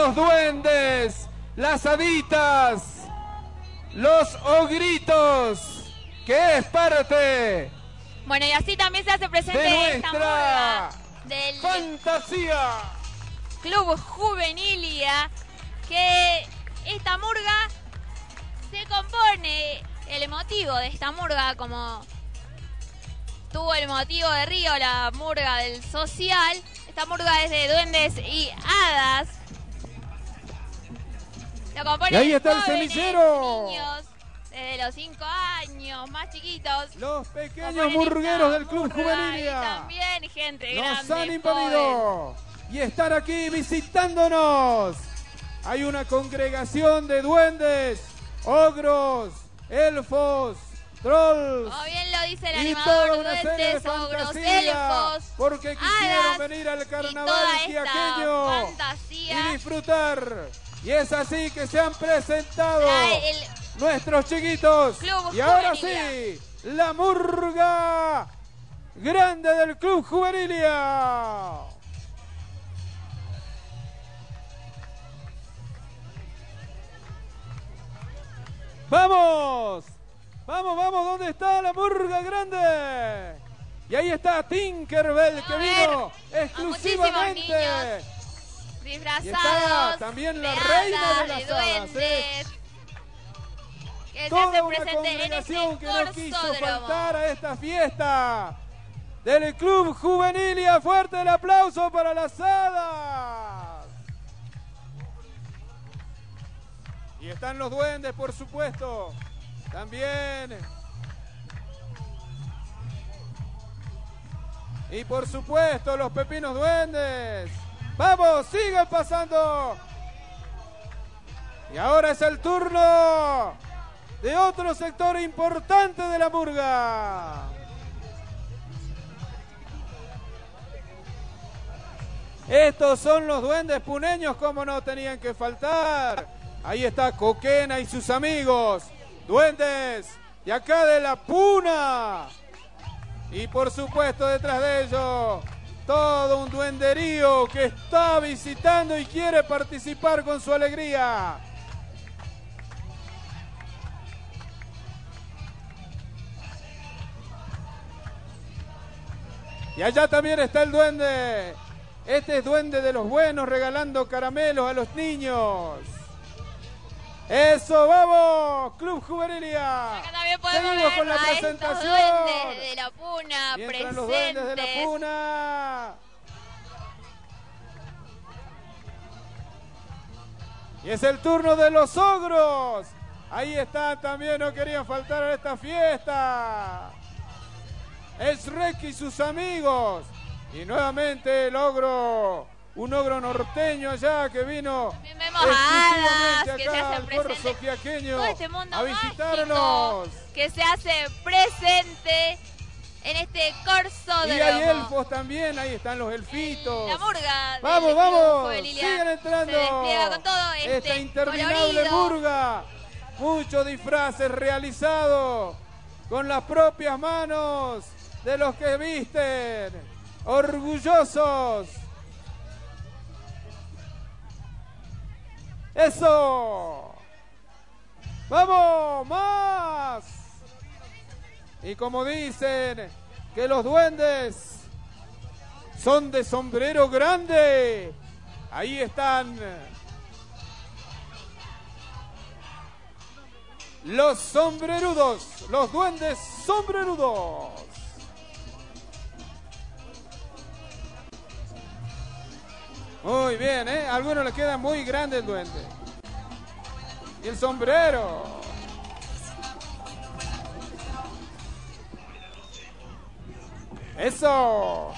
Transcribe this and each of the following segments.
los duendes, las haditas, los ogritos, que es parte. Bueno, y así también se hace presente de esta nuestra murga del fantasía. Club Juvenilia, que esta murga se compone, el motivo de esta murga, como tuvo el motivo de Río, la murga del social, esta murga es de duendes y hadas. Lo componen Y ahí está el jóvenes, semillero. niños desde los 5 años, más chiquitos. Los pequeños Componen murgueros esta del Club murga, Juvenilia. y también gente Nos grande, han invadido y están aquí visitándonos. Hay una congregación de duendes, ogros, elfos, trolls. Como bien lo dice el Y animador, toda una serie de duendes, ogros, fantasía, elfos, porque quisieron hadas, venir al y carnaval toda tiaqueño esta fantasía. y disfrutar. Y es así que se han presentado Trae el nuestros chiquitos. Club Y ahora Juvenilia. sí, la murga grande del Club Juvenilia. ¡Vamos! ¡Vamos, vamos! ¿Dónde está la murga grande? Y ahí está Tinkerbell, que vino exclusivamente. disfrazados Y está también la de reina hadas, de las de hadas, duendes, que se Toda hace una presente en congregación este que no quiso corsódromo. faltar a esta fiesta del Club Juvenilia. Fuerte el aplauso para las hadas. Y están los duendes, por supuesto. También. Y por supuesto, los pepinos duendes. ¡Vamos! ¡Sigan pasando! Y ahora es el turno de otro sector importante de la murga. Estos son los duendes puneños, como no tenían que faltar. Ahí está Coquena y sus amigos, duendes de acá de la Puna. Y por supuesto detrás de ellos, todo un duenderío que está visitando y quiere participar con su alegría. Y allá también está el duende. Este es duende de los buenos, regalando caramelos a los niños. ¡Eso, vamos! Club Juvenilia. Acá también podemos Seguimos ver con la a estos presentación. duendes de la Puna Y entran presentes. los duendes de la Puna. Y es el turno de los ogros. Ahí están también, no querían faltar a esta fiesta. Es Rek y sus amigos. Y nuevamente el ogro, un ogro norteño allá que vino También vemos a hadas exclusivamente que se acá hacen al corso presentes. fiaqueño Todo este mundo a visitarnos. mágico que se hace presente en este corsódromo. Y hay elfos también, ahí están los elfitos. La murga del Vamos, Club vamos, Juvenilia sigan entrando. se despliega con todo Esta interminable colorido. murga. Muchos disfraces realizados con las propias manos de los que visten. Orgullosos. ¡Eso! ¡Vamos! ¡Más! Y como dicen que los duendes son de sombrero grande, ahí están los sombrerudos, los duendes sombrerudos. Muy bien, ¿eh? A algunos les queda muy grande el duende. Y el sombrero. ¡Eso!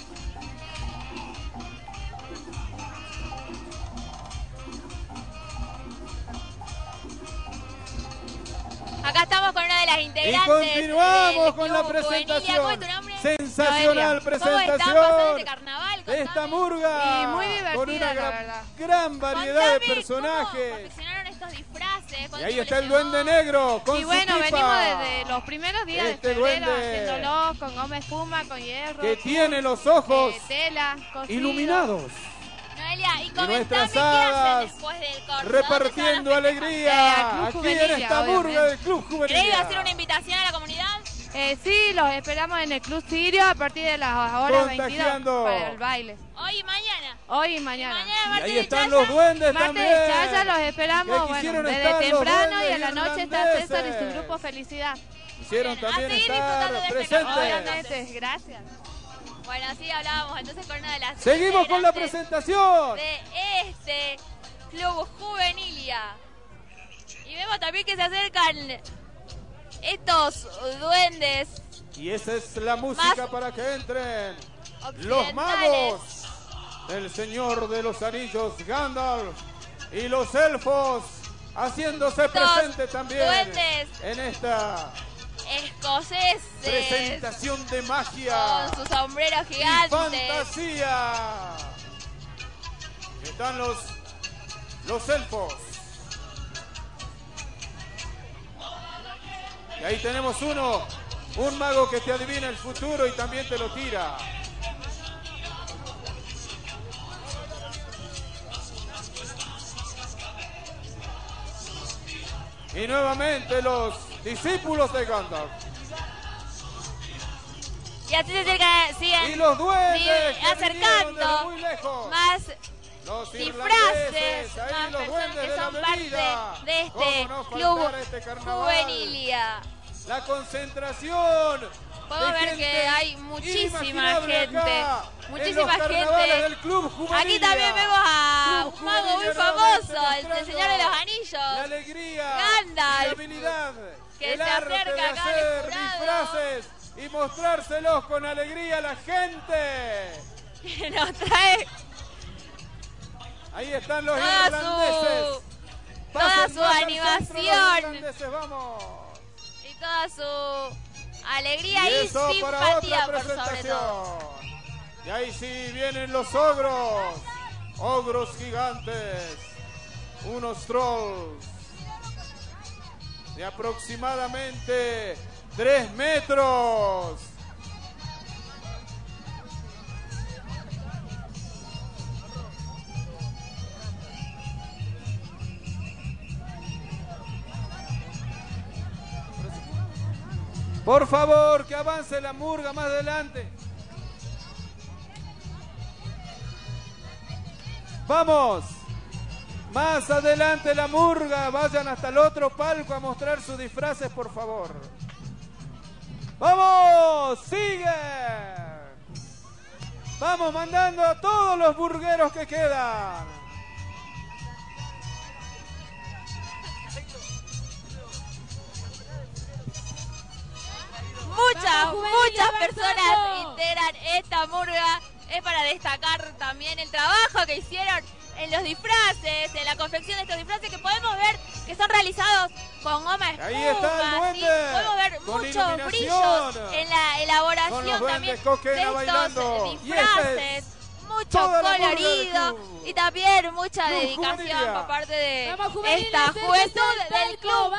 Acá estamos con una de las Y integrantes. continuamos del con Club la Juvenilia. presentación. ¿Cómo es tu nombre? Sensacional Noelia. ¿Cómo están pasando presentación este carnaval? de esta Contame. murga. Y muy divertida, con una la verdad. gran variedad de Contame personajes. ¿Cómo confeccionaron estos disfraces? Y ¿Cuánto ahí está les el llevó? duende negro con Y su bueno, pipa, venimos desde los primeros días Este de febrero duende haciéndolo con goma espuma, con hierro, que tiene los ojos tela, cosido. iluminados. Noelia, Amalia, y comentame nuestras qué hacen hadas después del corso. repartiendo alegría aquí en esta murga del Club ¿Querés hacer Juvenil. una invitación a la comunidad? Sí, los esperamos en el Club Sirio a partir de las horas 22 Contagiando. para el baile. Hoy y mañana. Hoy y mañana. Mañana Y Martes ahí de están Chaya. los duendes Martes también. de Chaya los esperamos, Que bueno, quisieron desde estar los temprano y duendes en la noche está César y su irlandeses. grupo Felicidad. Quisieron Bien, a también seguir estar disfrutando de este presentes. carnaval. Obviamente, gracias. Bueno, así hablábamos entonces con una de las Seguimos con la integrantes presentación. de este Club Juvenilia. Y vemos también que se acercan estos duendes Y esa es la música Más para que entren occidentales. los magos del Señor de los Anillos, Gandalf, y los elfos haciéndose presente también duendes en esta escoceses presentación de magia con sus sombreros y gigantes. fantasía. Están los elfos. Y ahí tenemos un mago que te adivina el futuro y también te lo tira. Y nuevamente los discípulos de Gandalf. Y así se siguen Y los duendes que acercando vinieron desde muy lejos. más Los disfraces, irlandeses, ahí más los personas duendes que de la son avenida. parte de ¿Cómo este no Club faltar a este carnaval? Juvenilia. La concentración. Podemos de ver gente que hay muchísima inimaginable gente. acá, Muchísima en los carnavales gente. del Club Juvenilia. Aquí también vemos a Club un mago muy Juvenilia famoso, nuevamente el mostrando Señor de los La Anillos, alegría, Gandalf, y la habilidad, que el se arte acerca de acá al hacer jurado. disfraces y mostrárselos con alegría a la gente. que nos trae Ahí están los toda irlandeses. su Pasen más al centro animación. los irlandeses, vamos. y toda su alegría Y y eso para simpatía otra por sobre todo. presentación. Y ahí sí vienen los ogros. Ogros gigantes. Unos trolls de aproximadamente 3 metros. Por favor, que avance la murga más adelante. Vamos. Más adelante la murga. Vayan hasta el otro palco a mostrar sus disfraces, por favor. ¡Vamos! ¡Sigue! Vamos mandando a todos los burgueros que quedan. Muchas personas integran esta murga. Es para destacar también el trabajo que hicieron en los disfraces, en la confección de estos disfraces que podemos ver que son realizados con goma espuma. Ahí está el duende, ¿sí? Podemos ver con muchos iluminación. brillos en la Con elaboración los también duendes de Coquena estos bailando. Y disfraces. Mucho toda la murga del colorido club. y también mucha Club dedicación Juvenilia. por parte de Vamos, juveniles, esta juventud del club.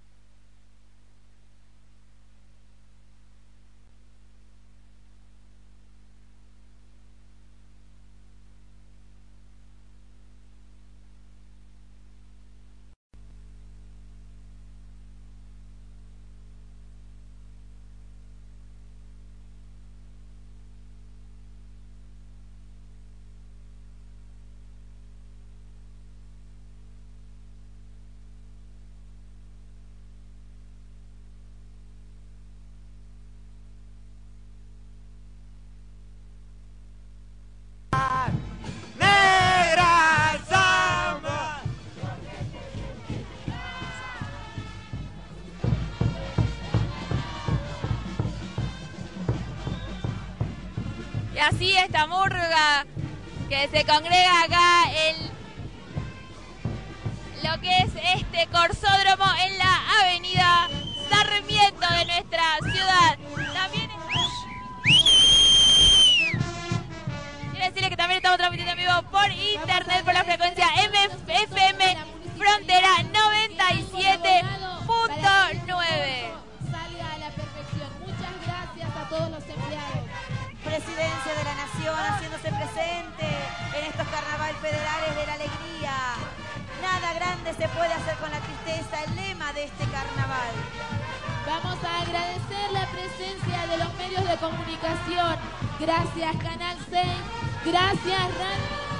Negra samba. Y así esta murga que se congrega acá en lo que es este corsódromo en la avenida Sarmiento de nuestra ciudad. También quiero decirles que también estamos transmitiendo en vivo por internet por la frecuencia MFM Frontera 97.9. Salga a la perfección. Muchas gracias a todos los empleados. Presidencia de la Nación haciéndose presente en estos carnaval federales. grande se puede hacer con la tristeza, el lema de este carnaval. Vamos a agradecer la presencia de los medios de comunicación. Gracias, Canal 6. Gracias, Radio.